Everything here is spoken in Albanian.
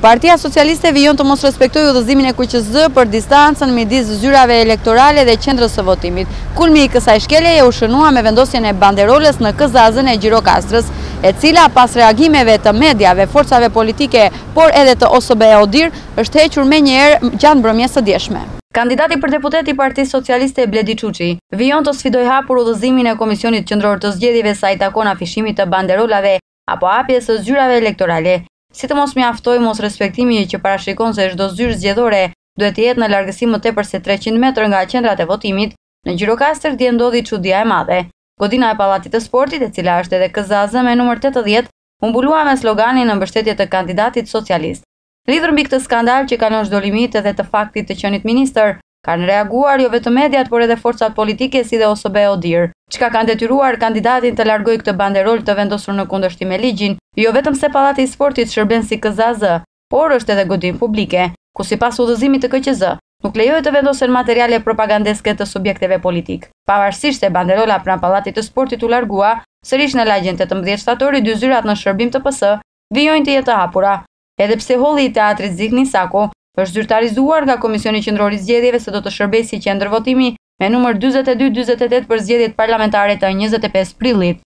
Partia Socialiste vijon të mos respektojë udhëzimin e Kqz për distancën midis zyrave elektorale dhe qendrës së votimit. Kulmi i kësaj shkeljeje u shënua me vendosjen e banderolës në Kqz-ën e Gjirokastrës, e cila pas reagimeve të mediave, forcave politike, por edhe të OSBE-ODIR, është hequr menjëherë gjatë mbrëmjes së djeshme. Kandidati për deputet i Partisë Socialiste Bledi Çuçi vijon të sfidojë hapur udhëzimin e Komisionit Qendror të Zgjedhjeve sa i takon afishimit të banderolave apo hapjes së zyrave elektorale. Si të mos mjaftoj mos respektimi që parashikon se çdo zyrë zgjedhore duhet të jetë në largësi më tepër se 300 metrë nga qendrat e votimit, në Gjirokastër dje ndodhi çudia e madhe. Godina e Pallatit të Sportit, e cila është edhe KZAZ me numër 80, u mbulua me sloganin në mbështetje të kandidatit socialist. Lidhur mbi këtë skandal që kalon çdo limit edhe të faktit të qenit ministër, kanë reaguar jo vetëm mediat, por edhe forcat politike si dhe OSBE-ODIR, çka kanë detyruar kandidatin të largojë këtë banderol të vendosur në kundërshtim me ligjin, jo vetëm se Pallati i Sportit shërben si KZAZ, por është edhe godinë publike, ku sipas udhëzimit të KQZ, nuk lejohet të vendosen materiale propagandeske të subjekteve politik. Pavarësisht se banderola pranë Pallatit të Sportit u largua, sërish në lagjen 18 shtatori dy zyrat në shërbim të PS vijojnë të jetë të hapura, edhe pse holli i teatrit Zikni Sako është zyrtarizuar nga Komisioni Qendror i Zgjedhjeve se do të shërbejë si qendër votimi me numër 42-48 për zgjedhjet parlamentare të 25 prillit.